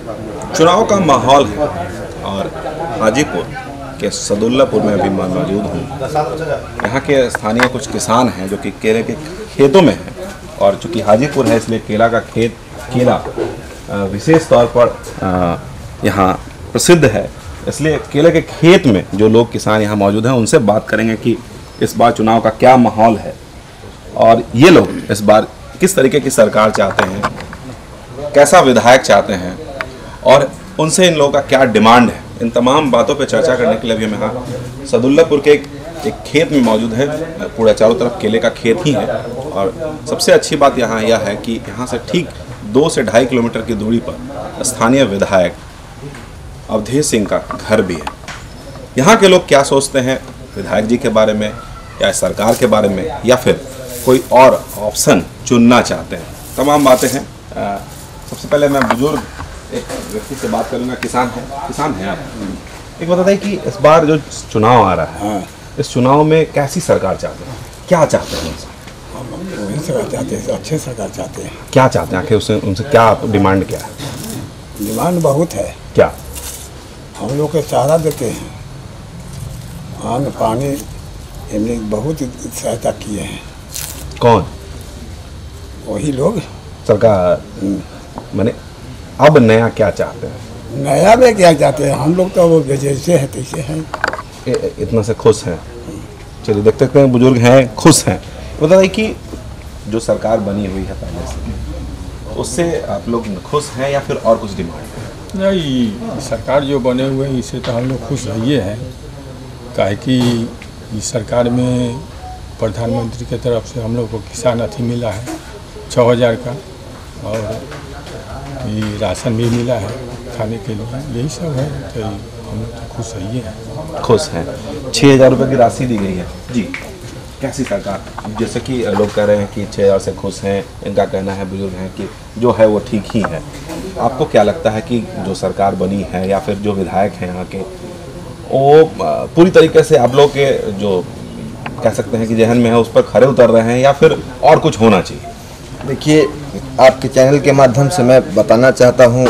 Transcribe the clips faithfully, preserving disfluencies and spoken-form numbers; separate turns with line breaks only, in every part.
चुनाव का माहौल है और हाजीपुर के सदुल्लापुर में अभी मैं मौजूद हूँ। यहाँ के स्थानीय कुछ किसान हैं जो कि केले के खेतों में हैं, और चूँकि हाजीपुर है इसलिए केला का खेत केला विशेष तौर पर यहाँ प्रसिद्ध है। इसलिए केले के खेत में जो लोग किसान यहाँ मौजूद हैं उनसे बात करेंगे कि इस बार चुनाव का क्या माहौल है और ये लोग इस बार किस तरीके की सरकार चाहते हैं, कैसा विधायक चाहते हैं और उनसे इन लोगों का क्या डिमांड है। इन तमाम बातों पर चर्चा करने के लिए अभी हम यहाँ सदुल्लापुर के एक, एक खेत में मौजूद है। पूरा चारों तरफ केले का खेत ही है और सबसे अच्छी बात यहाँ यह है कि यहाँ से ठीक दो से ढाई किलोमीटर की दूरी पर स्थानीय विधायक अवधेश सिंह का घर भी है। यहाँ के लोग क्या सोचते हैं विधायक जी के बारे में या सरकार के बारे में, या फिर कोई और ऑप्शन चुनना चाहते हैं, तमाम बातें हैं। आ, सबसे पहले मैं बुजुर्ग एक व्यक्ति से बात करूंगा। किसान है किसान हैं आप। एक बताइए कि इस बार जो चुनाव आ रहा है, हाँ। इस चुनाव में कैसी सरकार चाहते हैं, क्या चाहते हैं उनसे?
हम वही सरकार चाहते हैं, अच्छे सरकार चाहते हैं।
क्या चाहते हैं आखिर उससे, उनसे क्या डिमांड क्या है?
डिमांड बहुत है।
क्या?
हम लोग को सहारा देते हैं, अन्न पानी इनने बहुत सहायता किए हैं।
कौन?
वही लोग
सरकार। मैंने अब नया क्या चाहते हैं?
नया में क्या चाहते हैं? हम लोग तो वो जैसे है तैसे हैं।
इतना से खुश हैं। चलिए देखते हैं, बुजुर्ग हैं खुश हैं। बताइए कि जो सरकार बनी हुई है पहले से, उससे आप लोग खुश हैं या फिर और कुछ डिमांड है?
नहीं, सरकार जो बने हुए हैं इससे तो हम लोग खुश रहिए हैं। काहे कि इस सरकार में प्रधानमंत्री की तरफ से हम लोग को किसान अथी मिला है छः हज़ार का, और ये राशन भी मिला है खाने के लिए, यही सब है। तो हम लोग तो खुश रहिए हैं।
खुश हैं। छः हज़ार रुपये की राशि दी गई है जी। कैसी सरकार? जैसे कि लोग कह रहे हैं कि छः हज़ार से खुश हैं, इनका कहना है बुजुर्ग हैं कि जो है वो ठीक ही है। आपको क्या लगता है कि जो सरकार बनी है या फिर जो विधायक हैं यहाँ के, वो पूरी तरीके से आप लोग के जो कह सकते हैं कि जहन में है उस पर खरे उतर रहे हैं या फिर और कुछ होना चाहिए?
देखिए, आपके चैनल के माध्यम से मैं बताना चाहता हूँ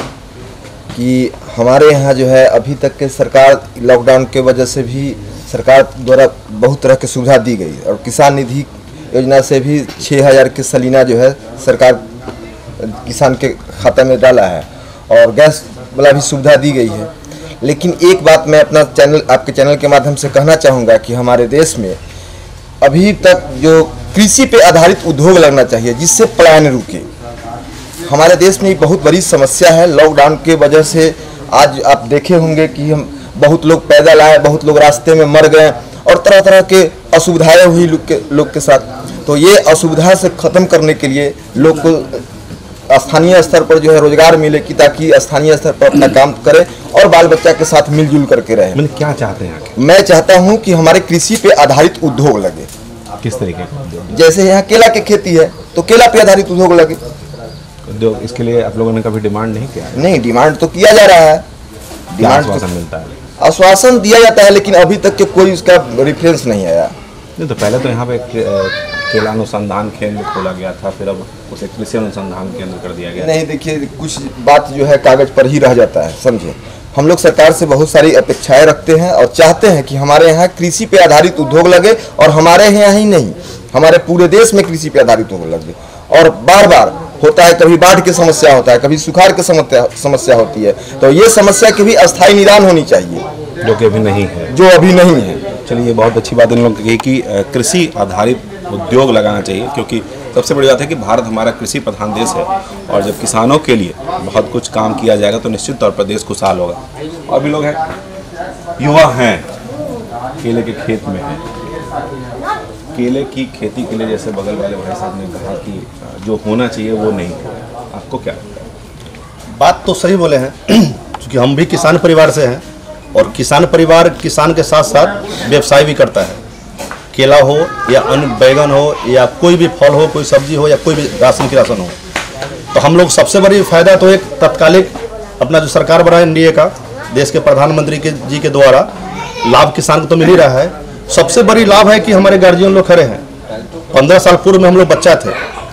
कि हमारे यहाँ जो है अभी तक के सरकार लॉकडाउन के वजह से भी सरकार द्वारा बहुत तरह की सुविधा दी गई, और किसान निधि योजना से भी छः हज़ार के सलीना जो है सरकार किसान के खाते में डाला है, और गैस वाला भी सुविधा दी गई है। लेकिन एक बात मैं अपना चैनल आपके चैनल के माध्यम से कहना चाहूँगा कि हमारे देश में अभी तक जो कृषि पे आधारित उद्योग लगना चाहिए जिससे पलायन रुके। हमारे देश में बहुत बड़ी समस्या है। लॉकडाउन के वजह से आज आप देखे होंगे कि हम बहुत लोग पैदल आए, बहुत लोग रास्ते में मर गए, और तरह तरह के असुविधाएं हुई लोग के लोग के साथ। तो ये असुविधा से ख़त्म करने के लिए लोग को स्थानीय स्तर पर जो है रोजगार मिले, कि ताकि स्थानीय स्तर पर अपना काम करे और बाल बच्चा के साथ मिलजुल करके रहे।
मैंने क्या चाहते हैं?
मैं चाहता हूं कि हमारे कृषि पे आधारित उद्योग लगे।
किस तरीके का?
जैसे यहाँ केला की खेती है तो केला पे आधारित उद्योग लगे।
उद्योग, इसके लिए आप लोगों ने कभी डिमांड नहीं किया?
नहीं, डिमांड तो किया जा रहा है। डिमांड
आश्वासन मिलता है?
आश्वासन दिया जाता है, लेकिन अभी तक के कोई उसका रेफरेंस नहीं आया।
नहीं, तो पहले तो यहाँ पे केला अनुसंधान केंद्र खोला गया था, फिर अब उसे कृषि अनुसंधान केंद्र कर दिया गया।
नहीं, देखिए, कुछ बात जो है कागज पर ही रह जाता है, समझे। हम लोग सरकार से बहुत सारी अपेक्षाएं रखते हैं और चाहते हैं कि हमारे यहाँ कृषि पे आधारित उद्योग लगे, और हमारे यहाँ ही नहीं, हमारे पूरे देश में कृषि पे आधारित उद्योग लगे। और बार बार होता है, कभी बाढ़ की समस्या होता है, कभी सुखाड़ की समस्या समस्या होती है, तो ये समस्या की भी अस्थायी निदान होनी चाहिए,
जो कि अभी नहीं है
जो अभी नहीं है।
चलिए, बहुत अच्छी बात इन लोगों की कि कृषि आधारित उद्योग लगाना चाहिए, क्योंकि सबसे बड़ी बात है कि भारत हमारा कृषि प्रधान देश है, और जब किसानों के लिए बहुत कुछ काम किया जाएगा तो निश्चित तौर पर देश खुशहाल होगा। और भी लोग हैं, युवा हैं, केले के खेत में हैं। केले की खेती के लिए जैसे बगल वाले भाई साहब ने कहा कि जो होना चाहिए वो नहीं है, आपको क्या लगता है?
बात तो सही बोले हैं, क्योंकि हम भी किसान परिवार से हैं, और किसान परिवार किसान के साथ साथ व्यवसाय भी करता है। केला हो या अन्य बैगन हो या कोई भी फल हो, कोई सब्जी हो या कोई भी राशन की राशन हो, तो हम लोग सबसे बड़ी फायदा तो एक तत्कालिक अपना जो सरकार बना एन डी ए का, देश के प्रधानमंत्री के जी के द्वारा लाभ किसान को तो मिल ही रहा है। सबसे बड़ी लाभ है कि हमारे गार्जियन लोग खड़े हैं। पंद्रह साल पूर्व में हम लोग बच्चा थे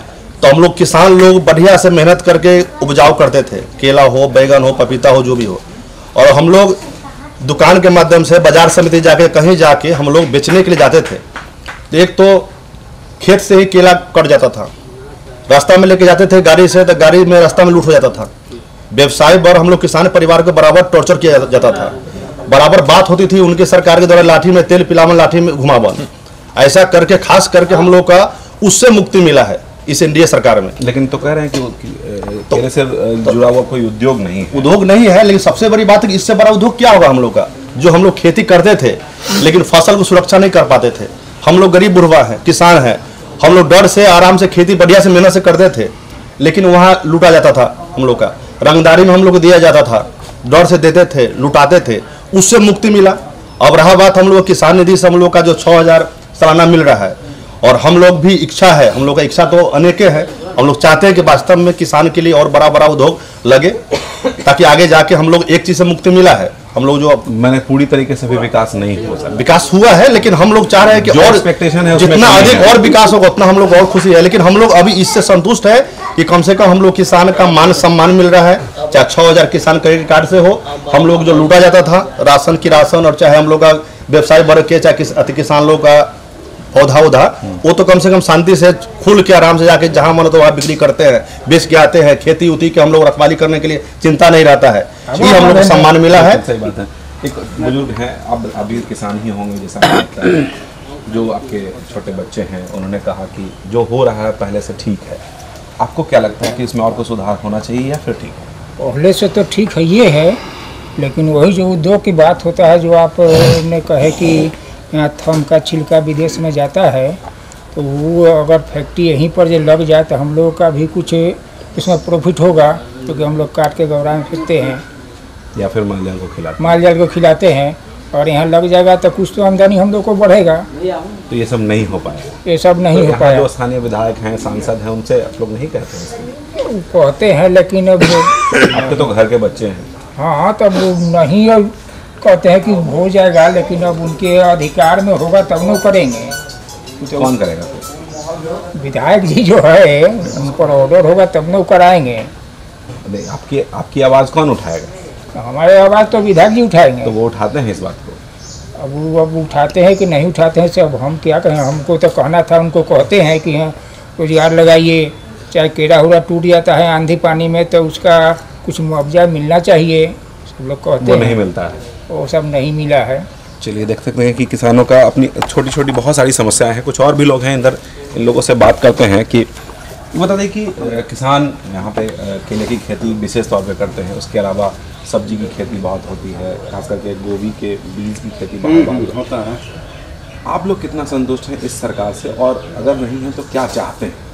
तो हम लोग किसान लोग बढ़िया से मेहनत करके उपजाऊ करते थे, केला हो, बैगन हो, पपीता हो, जो भी हो। और हम लोग दुकान के माध्यम से बाजार समिति जाके कहीं जाके हम लोग बेचने के लिए जाते थे। तो एक तो खेत से ही केला कट जाता था, रास्ता में लेके जाते थे गाड़ी से, तो गाड़ी में रास्ता में लूट हो जाता था। व्यवसाय पर हम लोग किसान परिवार को बराबर टॉर्चर किया जाता था। बराबर बात होती थी उनकी सरकार के द्वारा, लाठी में तेल पिलावन, लाठी में घुमावन, ऐसा करके खास करके हम लोग का उससे मुक्ति मिला है इस एनडीए सरकार में।
लेकिन तो कह रहे हैं कि, कि तो, केले से जुड़ा हुआ कोई उद्योग नहीं है।
उद्योग नहीं है, लेकिन सबसे बड़ी बात है कि इससे बड़ा उद्योग क्या होगा हम लोग का। जो हम लोग खेती करते थे लेकिन फसल को सुरक्षा नहीं कर पाते थे। हम लोग गरीब बुढ़वा हैं, किसान हैं, हम लोग डर से आराम से खेती बढ़िया से मेहनत से करते थे, लेकिन वहाँ लूटा जाता था। हम लोग का रंगदारी में हम लोग को दिया जाता था, डर से देते थे, लुटाते थे, उससे मुक्ति मिला। अब रहा बात हम लोग किसान निधि से हम लोग का जो छः हज़ार सालाना मिल रहा है, और हम लोग भी इच्छा है, हम लोग का इच्छा तो अनेके है, हम लोग चाहते हैं कि वास्तव में किसान के लिए और बड़ा बड़ा उद्योग लगे, ताकि आगे जाके हम लोग एक चीज़ से मुक्ति मिला है। हम लोग जो
मैंने पूरी तरीके से भी विकास नहीं हो सकता,
विकास हुआ है, लेकिन हम लोग चाह रहे हैं कि और
एक्सपेक्टेशन है
जितना अधिक और विकास होगा उतना हम लोग और खुशी है। लेकिन हम लोग अभी इससे संतुष्ट है कि कम से कम हम लोग किसान का मान सम्मान मिल रहा है, चाहे छः हजार किसान क्रेडिट कार्ड से हो। हम लोग जो लूटा जाता था राशन की राशन, और चाहे हम लोग का व्यवसाय वर्ग के, चाहे अति किसान लोग का पौधा उधा, वो तो कम से कम शांति से खुल के आराम से जाके जहाँ मन तो वहाँ बिक्री करते हैं, बेच के आते हैं। खेती उती के हम लोग रखवाली करने के लिए चिंता नहीं रहता है, ये हम लोग को सम्मान मिला है।
सही बात है। एक बुजुर्ग हैं, अब अभी किसान ही होंगे जैसा लगता है, जो आपके छोटे बच्चे हैं, उन्होंने कहा कि जो हो रहा है पहले से ठीक है। आपको क्या लगता है कि इसमें और कोई सुधार होना चाहिए या फिर ठीक है?
पहले से तो ठीक है ये है, लेकिन वही जो उद्योग की बात होता है, जो आपने कहे कि यहाँ थम का छिलका विदेश में जाता है, तो वो अगर फैक्ट्री यहीं पर जो लग जाए तो हम लोग का भी कुछ इसमें प्रॉफिट होगा, क्योंकि तो हम लोग काट के गौरा में फेंकते हैं
या फिर माल जाल को खिलाते
माल जाल को खिलाते हैं, और यहाँ लग जाएगा तो कुछ तो आमदनी हम लोग को बढ़ेगा।
तो ये सब नहीं हो पाएगा,
ये सब नहीं
तो
हो पाएगा।
जो स्थानीय विधायक हैं, सांसद हैं, उनसे आप लोग नहीं कहते हैं?
कहते हैं, लेकिन अब
आपके तो घर के बच्चे हैं।
हाँ, तब नहीं अब कहते हैं कि हो जाएगा, लेकिन अब उनके अधिकार में होगा तब न करेंगे।
तो कौन करेगा फिर?
विधायक जी जो है उन पर ऑर्डर होगा तब न कराएंगे।
आपकी आपकी आवाज़ कौन उठाएगा?
हमारे आवाज़ तो विधायक जी उठाएंगे।
तो वो उठाते हैं इस बात को?
अब वो अब उठाते हैं कि नहीं उठाते हैं, सब हम क्या कहें। हमको तो कहना था, उनको कहते हैं कि हाँ रोजगार लगाइए, चाहे केरा हुआ टूट जाता है आंधी पानी में तो उसका कुछ मुआवजा मिलना चाहिए, सब लोग कहते हैं।
वो नहीं मिलता है,
वो सब नहीं मिला है।
चलिए देख सकते हैं कि किसानों का अपनी छोटी छोटी बहुत सारी समस्याएं हैं। कुछ और भी लोग हैं इधर, इन लोगों से बात करते हैं कि बता दें कि किसान यहाँ पे केले की खेती विशेष तौर पे करते हैं, उसके अलावा सब्जी की खेती बहुत होती है, खास करके गोभी के बीज की खेती बहुत होता है। आप लोग कितना संतुष्ट हैं इस सरकार से, और अगर नहीं है तो क्या चाहते हैं?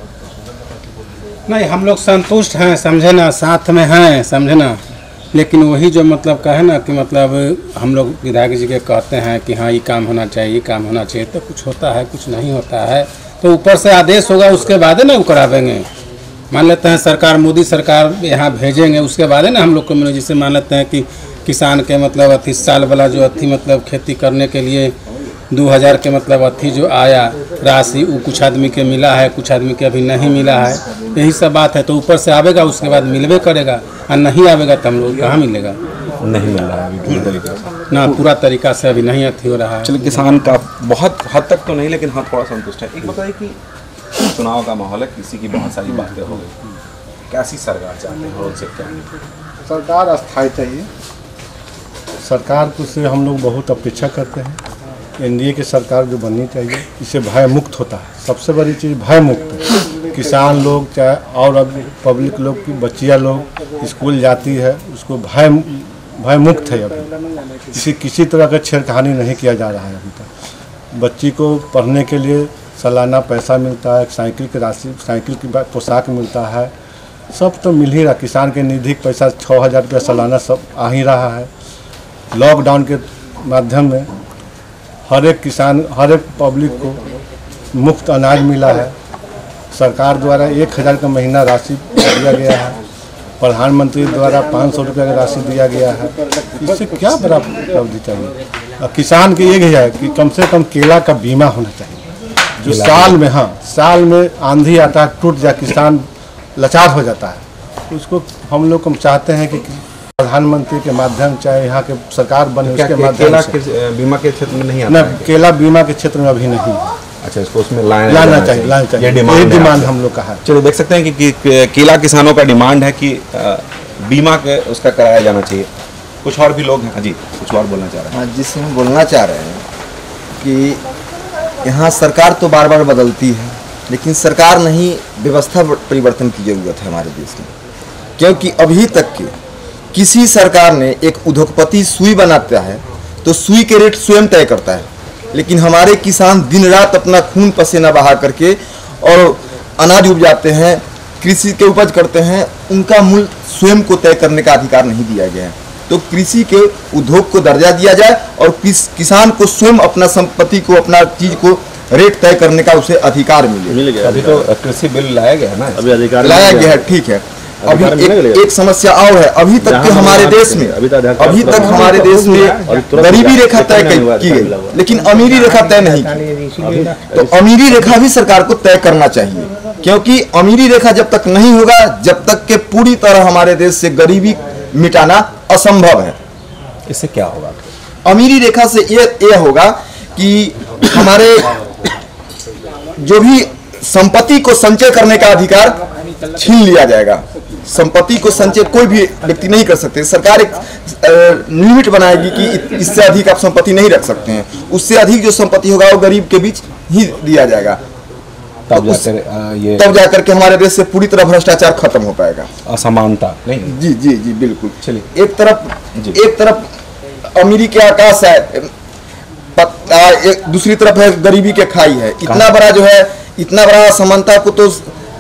नहीं, हम लोग संतुष्ट हैं, समझे ना, साथ में हैं, समझे ना। लेकिन वही जो मतलब कहे ना कि मतलब हम लोग विधायक जी के कहते हैं कि हाँ ये काम होना चाहिए, ये काम होना चाहिए, तो कुछ होता है, कुछ नहीं होता है। तो ऊपर से आदेश होगा, उसके बाद ना वो करावेंगे। मान लेते हैं सरकार, मोदी सरकार यहाँ भेजेंगे, उसके बाद है ना हम लोग को मिले। जैसे मान लेते हैं कि किसान के मतलब अथी साल वाला जो अथी मतलब खेती करने के लिए दो हज़ार के मतलब अथी जो आया राशि, वो कुछ आदमी के मिला है, कुछ आदमी के अभी नहीं मिला है। यही सब बात है। तो ऊपर से आवेगा, उसके बाद मिलवे करेगा, और नहीं आवेगा तो हम लोग कहाँ मिलेगा?
नहीं मिल रहा है अभी पूरी तरीके से
ना, पूरा तरीका से अभी नहीं अथी हो रहा है।
चलिए, किसान का बहुत हद तक तो नहीं, लेकिन हाँ थोड़ा संतुष्ट है। एक बताइए कि चुनाव का माहौल है, किसी की बहुत सारी बातें हो गई, कैसी सरकार चाहते हैं और उनसे क्या?
सरकार अस्थायी चाहिए। सरकार से हम लोग बहुत अपेक्षा करते हैं। एनडीए की सरकार जो बननी चाहिए, इससे भय मुक्त होता है। सबसे बड़ी चीज़ भय मुक्त। किसान लोग चाहे और अब पब्लिक लोग की बच्चियाँ लोग स्कूल जाती है, उसको भय भय मुक्त है। अभी किसी किसी तरह का छेड़खानी नहीं किया जा रहा है अभी तक। बच्ची को पढ़ने के लिए सालाना पैसा मिलता है, साइकिल की राशि, साइकिल की पोशाक मिलता है, सब तो मिल ही रहा। किसान के निधि पैसा छः हज़ार रुपया सालाना सब आ ही रहा है। लॉकडाउन के माध्यम में हर एक किसान, हर एक पब्लिक को मुफ्त अनाज मिला है। सरकार द्वारा एक हज़ार का महीना राशि दिया गया है। प्रधानमंत्री द्वारा पाँच सौ रुपये का राशि दिया गया है। इससे क्या बड़ा उपलब्धि चाहिए? किसान की एक है कि कम से कम केला का बीमा होना चाहिए। जो साल में, हाँ साल में आंधी आता है, टूट जाए, किसान लाचार हो जाता है। उसको हम लोग हम चाहते हैं कि प्रधानमंत्री के माध्यम, चाहे यहाँ के सरकार बने उसके माध्यम से।
बीमा के क्षेत्र में नहीं आता
न,
है?
केला बीमा के क्षेत्र में अभी नहीं।
अच्छा, इसको उसमें लाना
लाना चाहिए, लाना चाहिए, ये डिमांड, डिमांड हम लोग का है।
चलिए देख सकते हैं कि, कि, कि केला किसानों का डिमांड है कि आ, बीमा के उसका कराया जाना चाहिए। कुछ और भी लोग हैं। हाँ जी, कुछ और बोलना चाह रहे हैं?
हाँ, जिससे हम बोलना चाह रहे हैं कि यहाँ सरकार तो बार बार बदलती है, लेकिन सरकार नहीं, व्यवस्था परिवर्तन की ज़रूरत है हमारे देश में। क्योंकि अभी तक के किसी सरकार ने, एक उद्योगपति सुई बनाता है तो सुई के रेट स्वयं तय करता है, लेकिन हमारे किसान दिन रात अपना खून पसीना बहा करके और अनाज उपजाते हैं, कृषि के उपज करते हैं, उनका मूल्य स्वयं को तय करने का अधिकार नहीं दिया गया है। तो कृषि के उद्योग को दर्जा दिया जाए और किस, किसान को स्वयं अपना संपत्ति को, अपना चीज को रेट तय करने का उसे अधिकार मिले।
मिल गया।
अभी तो कृषि बिल लाया गया है ना,
अभी अधिकार
लाया गया है, ठीक है। अभी एक, एक समस्या और है, अभी तक के हमारे देश में, अभी तक हमारे देश में गरीबी रेखा तय की गई, लेकिन अमीरी रेखा तय नहीं की। तो अमीरी रेखा भी सरकार को तय करना चाहिए, क्योंकि अमीरी रेखा जब तक नहीं होगा, जब तक के पूरी तरह हमारे देश से गरीबी मिटाना असंभव है।
इससे क्या होगा?
अमीरी रेखा से ये ये होगा कि हमारे जो भी संपत्ति को संचय करने का अधिकार छीन लिया जाएगा। संपत्ति को संचय कोई भी व्यक्ति नहीं कर सकते। सरकार एक लिमिट बनाएगी कि इससे अधिक आप संपत्ति नहीं रख सकते हैं, उससे अधिक जो संपत्ति होगा वो गरीब के बीच ही दिया जाएगा।
तब जाकर ये
तब जाकर के हमारे देश से पूरी तरह भ्रष्टाचार खत्म हो पाएगा,
असमानता नहीं।
जी जी जी बिल्कुल।
चलिए,
एक तरफ एक तरफ अमीरी के आकाश है, एक दूसरी तरफ है गरीबी के खाई है। इतना बड़ा जो है, इतना बड़ा असमानता को तो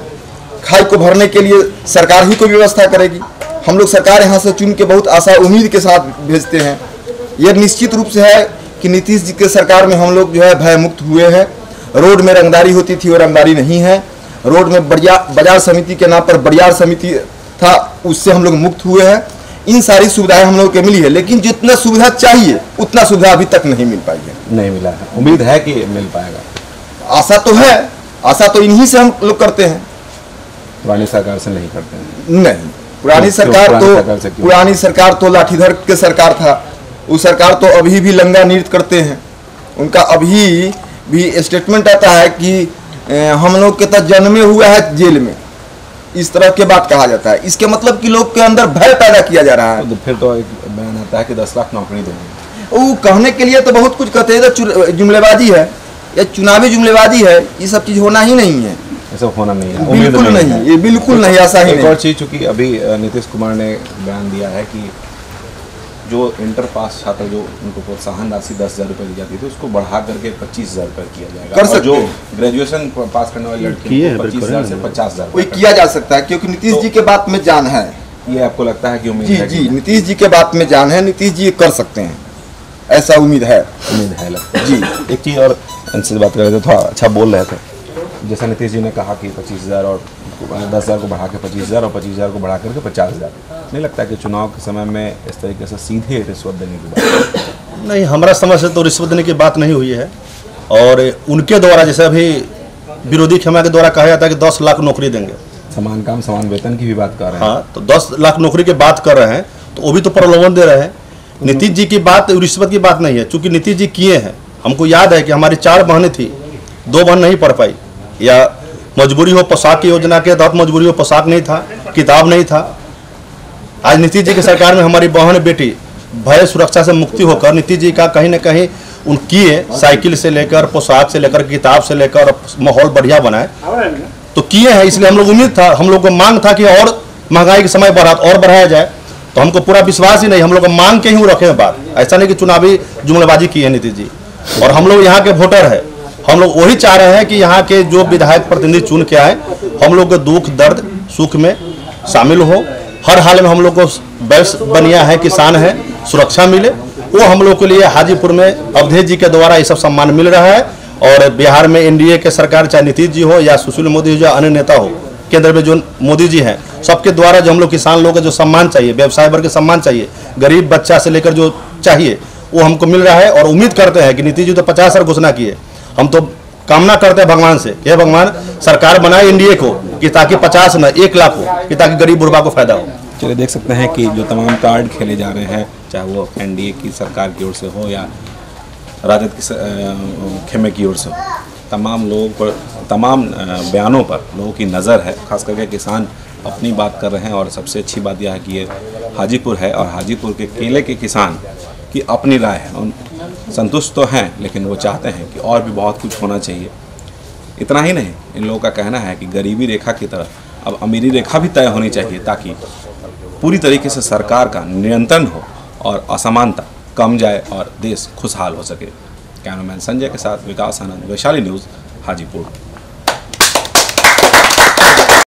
खाई को भरने के लिए सरकार ही कोई व्यवस्था करेगी। हम लोग सरकार यहाँ से चुन के बहुत आशा उम्मीद के साथ भेजते हैं। यह निश्चित रूप से है कि नीतीश जी के सरकार में हम लोग जो है भय मुक्त हुए हैं। रोड में रंगदारी होती थी, वो रंगदारी नहीं है। रोड में बढ़िया बाजार समिति के नाम पर बाजार समिति था, उससे हम लोग मुक्त हुए हैं। इन सारी सुविधाएं हम लोग को मिली है, लेकिन जितना सुविधा चाहिए उतना सुविधा अभी तक नहीं मिल पाई है।
नहीं मिला है, उम्मीद है कि मिल पाएगा।
आशा तो है, आशा तो इन्हीं से हम लोग करते हैं,
पुरानी सरकार से नहीं करते हैं।
नहीं, पुरानी सरकार तो पुरानी सरकार तो लाठीधर के सरकार था। वो सरकार तो अभी भी लंगा नृत्य करते हैं। उनका अभी भी स्टेटमेंट आता है कि हम लोग के तो जन्मे हुआ है जेल में, इस तरह के बात कहा जाता है। इसके मतलब कि लोग के अंदर भय पैदा किया जा रहा है।
तो फिर तो एक बयान आता है कि दस लाख नौकरी देंगे।
वो कहने के लिए तो बहुत कुछ कहते हैं, तो जुमलेबाजी है, या चुनावी जुमलेबाजी है। ये सब चीज होना ही नहीं है,
ऐसा होना नहीं है,
बिल्कुल नहीं, नहीं, ये बिल्कुल नहीं, ऐसा ही
एक
नहीं।
और चीज, चूंकि अभी नीतीश कुमार ने बयान दिया है कि जो इंटर पास छात्र जो उनको प्रोत्साहन राशि दस हजार रुपये दी जाती थी, उसको बढ़ा करके पच्चीस हजार रुपये किया जाएगा।
कर
और
सकते
जो
हैं।
ग्रेजुएशन पास करने वाले लड़के पच्चीस हजार से पचास हजार
कोई किया जा सकता है, क्योंकि नीतीश जी के बात में जान है।
ये आपको लगता है कि उम्मीद
जी
है?
जी, नीतीश जी के बात में जान है, नीतीश जी कर सकते हैं, ऐसा उम्मीद है।
उम्मीद है, लगता है
जी।
एक चीज़ और इनसे बात कर रहे थे, थोड़ा अच्छा बोल रहे थे। जैसा नीतीश जी ने कहा कि पच्चीस हज़ार और दस हज़ार को बढ़ा के पच्चीस हज़ार और पच्चीस हज़ार को बढ़ा करके पचास हज़ार, नहीं लगता कि चुनाव के समय में इस तरीके से सीधे रिश्वत देने की बात?
नहीं, हमारा समझ से तो रिश्वत देने की बात नहीं हुई है। और उनके द्वारा, जैसे अभी विरोधी खेमा के द्वारा कहा जाता है कि दस लाख नौकरी देंगे,
समान काम समान वेतन की भी बात कर रहे हैं।
हाँ, तो दस लाख नौकरी की बात कर रहे हैं, तो वो भी तो प्रलोभन दे रहे हैं। नीतीश जी की बात रिश्वत की बात नहीं है, चूंकि नीतीश जी किए हैं। हमको याद है कि हमारी चार बहनें थी, दो बहन नहीं पढ़ पाई, या मजबूरी हो पोशाक की योजना के तहत मजबूरी हो, पोशाक नहीं था, किताब नहीं था। आज नीतीश जी की सरकार में हमारी बहन बेटी भय सुरक्षा से मुक्ति होकर नीतीश जी का कहीं ना कहीं उनकी साइकिल से लेकर, पोशाक से लेकर, किताब से लेकर माहौल बढ़िया बनाए, तो किए हैं। इसलिए हम लोग उम्मीद था, हम लोग को मांग था कि और महंगाई के समय बढ़ा और बढ़ाया जाए, तो हमको पूरा विश्वास ही नहीं, हम लोग को मांग के ही रखे हैं बात। ऐसा नहीं कि चुनावी जुमलेबाजी की है नीतीश जी। और हम लोग यहाँ के वोटर है, हम लोग वही चाह रहे हैं कि यहाँ के जो विधायक प्रतिनिधि चुन के आए, हम लोग के दुख दर्द सुख में शामिल हो। हर हाल में हम लोग को बैस बनिया है, किसान है, सुरक्षा मिले, वो हम लोग के लिए हाजीपुर में अवधेश जी के द्वारा ये सब सम्मान मिल रहा है। और बिहार में एनडीए के सरकार, चाहे नीतीश जी हो या सुशील मोदी हो या अन्य नेता हो, केंद्र में जो मोदी जी हैं, सबके द्वारा जो हम लोग किसान लोग जो सम्मान चाहिए, व्यवसाय वर्ग के सम्मान चाहिए, गरीब बच्चा से लेकर जो चाहिए वो हमको मिल रहा है। और उम्मीद करते हैं कि नीतीश जी तो पचास हजार घोषणा किए, हम तो कामना करते हैं भगवान से, ये भगवान सरकार बनाए एनडीए को कि ताकि पचास न एक लाख हो, कि ताकि गरीब बुढ़वा को फायदा हो।
चलिए देख सकते हैं कि जो तमाम कार्ड खेले जा रहे हैं, चाहे वो एनडीए की सरकार की ओर से हो या राजद की खेमे की ओर से हो, तमाम लोगों पर, तमाम बयानों पर लोगों की नज़र है। खास करके किसान अपनी बात कर रहे हैं और सबसे अच्छी बात यह है कि ये हाजीपुर है और हाजीपुर के केले के किसान की अपनी राय है। उन संतुष्ट तो हैं, लेकिन वो चाहते हैं कि और भी बहुत कुछ होना चाहिए। इतना ही नहीं, इन लोगों का कहना है कि गरीबी रेखा की तरफ अब अमीरी रेखा भी तय होनी चाहिए, ताकि पूरी तरीके से सरकार का नियंत्रण हो और असमानता कम जाए और देश खुशहाल हो सके। कैमरामैन संजय के साथ विकास आनंद, वैशाली न्यूज़, हाजीपुर।